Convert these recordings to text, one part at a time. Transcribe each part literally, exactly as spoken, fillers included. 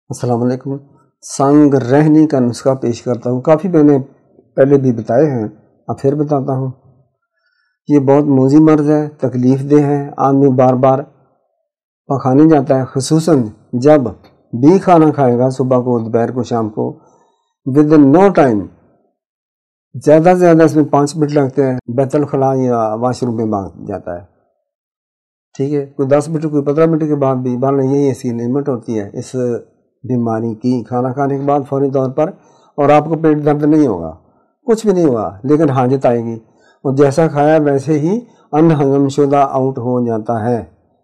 السلام علیکم۔ سنگ رہنی کا نسخہ پیش کرتا ہوں۔ کافی میں نے پہلے بھی بتائے ہیں، اب پھر بتاتا ہوں۔ یہ بہت موذی مرض ہے، تکلیف دہ ہے، آدمی بار بار پکھانے جاتا ہے، خصوصاً جب بھی کھانا کھائے گا، صبح کو، دوپہر کو، شام کو، ود ان نو ٹائم، زیادہ سے زیادہ اس میں پانچ منٹ لگتے ہیں، بیت الخلاء یا واش روم میں بھاگ جاتا ہے، ٹھیک ہے، کوئی دس منٹ کوئی پندرہ منٹ کے بعد بھی، بہرحال یہی اس کی لمٹ ہوتی ہے اس بیماری کی۔ کھانا کھانے کے بعد فوری طور پر، اور آپ کو پیٹ درد نہیں ہوگا، کچھ بھی نہیں ہوگا، لیکن حاجت آئے گی، اور جیسا کھایا ویسے ہی ان ہضم شدہ آؤٹ ہو جاتا ہے،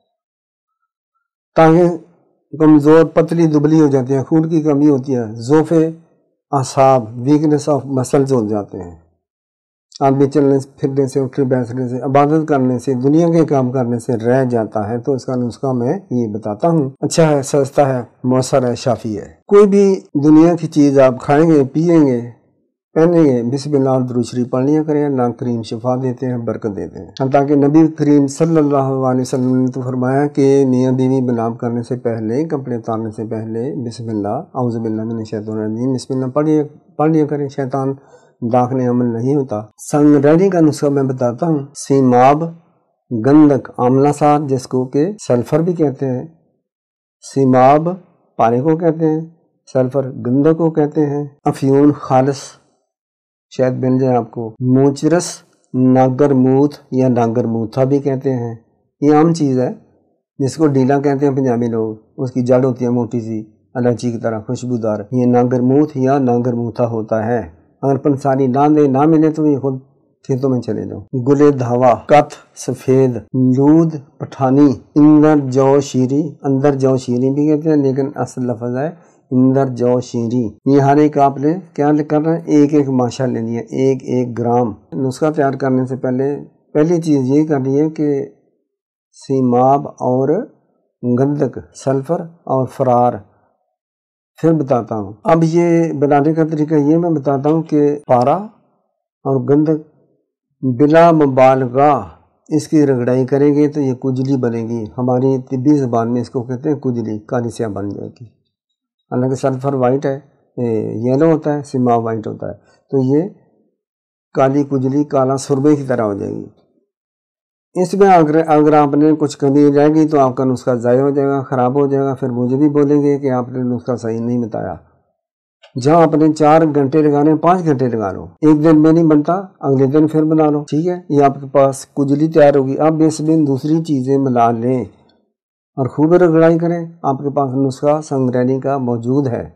تاکہ کمزور پتلی دبلی ہو جاتی ہے، خون کی کمی ہوتی ہے، ضعف اعصاب، ویکنس آف مسلز ہو جاتے ہیں۔ آدمی چلنے پھرنے سے، اٹھنے بیٹھنے سے، عبادت کرنے سے، دنیا کے کام کرنے سے رہ جاتا ہے، تو اس کا نسخہ میں یہ بتاتا ہوں۔ اچھا ہے، سستا ہے، مؤثر ہے، شافی ہے۔ کوئی بھی دنیا کی چیز آپ کھائیں گے، پیئیں گے، پہنیں گے، بسم اللہ اور درود شریف پڑھ لیا کریں، اللہ کریم شفا دیتے ہیں، برکت دیتے ہیں۔ تاکہ نبی کریم صلی اللہ علیہ وسلم نے تو فرمایا کہ میاں بیوی بلاب کرنے سے پہلے، کپڑے اتارنے سے پہلے بسم اللہ، اعوذ باللہ من الشیطان الرجیم، بسم اللہ پڑھ لیا کریں، شیطان داخل عمل نہیں ہوتا۔ سنگ رہنی کا نسخہ میں بتاتا ہوں۔ سیماب، گندک، آملہ سار، جس کو کہ سلفر بھی کہتے ہیں، سیماب پانی کو کہتے ہیں، سلفر گندک کو کہتے ہیں، افیون خالص، شاید مل جائے آپ کو، موچرس، ناگر موتھ یا ناگر موتھا بھی کہتے ہیں، یہ عام چیز ہے، جس کو ڈیلا کہتے ہیں پنجابی لوگ، اس کی جڑ ہوتی ہے موٹی سی، الائچی کی طرح خوشبودار، یہ ناگر موتھ یا ناگر موتھا ہوتا ہے۔ اگر پنساری نہ دے نہ ملے تو یہ خود کھیتوں میں چلے جاؤ۔ گلے دھاوا، کت، سفید، لود، پٹھانی، اندر جو شیری، اندر جو شیری بھی کہتے ہیں، لیکن اصل لفظ ہے اندر جو شیری۔ یہ ہر ایک آپ نے کیا کر رہے ہیں، ایک ایک ماشا لے لیا، ایک ایک گرام۔ نسخہ تیار کرنے سے پہلے پہلی چیز یہ کرنی ہے کہ سیماب اور گندک، سلفر اور فرار، پھر بتاتا ہوں۔ اب یہ بنانے کا طریقہ یہ میں بتاتا ہوں کہ پارا اور گندک بلا مبالغہ اس کی رگڑائی کریں گے تو یہ کجلی بنے گی، ہماری طبی زبان میں اس کو کہتے ہیں کجلی، کالی سیاہ بن جائے گی۔ حالانکہ سلفر وائٹ ہے، یلو ہوتا ہے، سیماب وائٹ ہوتا ہے، تو یہ کالی کجلی، کالا سرمے کی طرح ہو جائے گی۔ اس میں اگر اگر آپ نے کچھ کمی ہو جائے گی تو آپ کا نسخہ ضائع ہو جائے گا، خراب ہو جائے گا، پھر مجھے بھی بولیں گے کہ آپ نے نسخہ صحیح نہیں بتایا۔ جہاں آپ نے چار گھنٹے لگانے ہیں، پانچ گھنٹے لگا لو، ایک دن میں نہیں بنتا، اگلے دن پھر بنا لو، ٹھیک ہے، یہ آپ کے پاس کجلی تیار ہوگی۔ اب اس میں دوسری چیزیں ملا لیں اور خوب رگڑائی کریں، آپ کے پاس نسخہ سنگ رہنی کا موجود ہے۔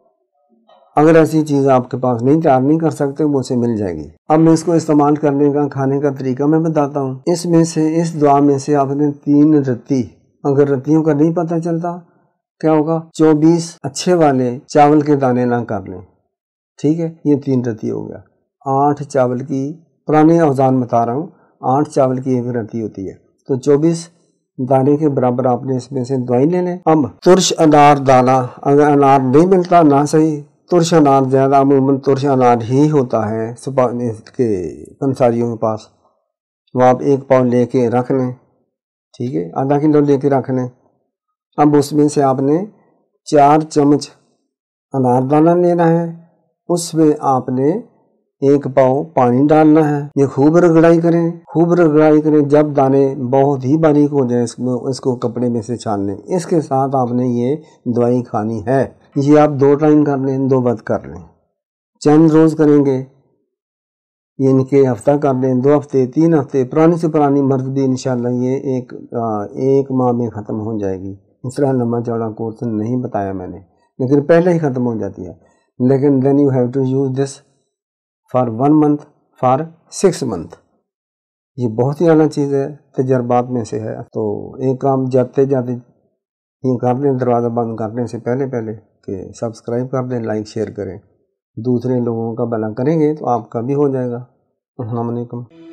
اگر ایسی چیز آپ کے پاس نہیں تیار نہیں کر سکتے، وہ سے مل جائے گی۔ اب میں اس کو استعمال کرنے کا، کھانے کا طریقہ میں بتاتا ہوں۔ اس میں سے، اس دعا میں سے آپ نے تین رتی، اگر رتیوں کا نہیں پتہ چلتا کیا ہوگا، چوبیس اچھے والے چاول کے دانے نہ کر لیں، ٹھیک ہے، یہ تین رتی ہو گیا۔ آٹھ چاول کی، پرانے اوزان بتا رہا ہوں، آٹھ چاول کی ایک رتی ہوتی ہے، تو چوبیس دانے کے برابر آپ نے اس میں سے دوائی لے لیں۔ اب ترش انار دانہ، اگر انار نہیں ملتا نہ صحیح، ترش انار زیادہ عموماً ترش انار ہی ہوتا ہے کے پنساریوں کے پاس، وہ آپ ایک پاؤ لے کے رکھ لیں، ٹھیک ہے، آدھا کلو لے کے رکھ لیں۔ اب اس میں سے آپ نے چار چمچ انار دانہ لینا ہے، اس میں آپ نے ایک پاؤ پانی ڈالنا ہے، یہ خوب رگڑائی کریں، خوب رگڑائی کریں، جب دانے بہت ہی باریک ہو جائیں اس میں اس کو کپڑے میں سے چھان لیں۔ اس کے ساتھ آپ نے یہ دوائی کھانی ہے، یہ آپ دو ٹائم کر لیں، دو وقت کر لیں، چند روز کریں گے، یہ ان کے ہفتہ کر لیں، دو ہفتے، تین ہفتے، پرانی سے پرانی مرض بھی انشاءاللہ یہ ایک ایک ماہ میں ختم ہو جائے گی۔ اس طرح لمبا چوڑا کورس نہیں بتایا میں نے، لیکن پہلے ہی ختم ہو جاتی ہے، لیکن then you have to use this for one month, for six month۔ یہ بہت ہی اعلیٰ چیز ہے، تجربات میں سے ہے، تو ایک کام جاتے جاتے یہ کر دیں، دروازہ بند کرنے سے پہلے پہلے کہ سبسکرائب کر دیں، لائک شیئر کریں، دوسرے لوگوں کا بھلا کریں گے تو آپ کا بھی ہو جائے گا۔ السلام علیکم۔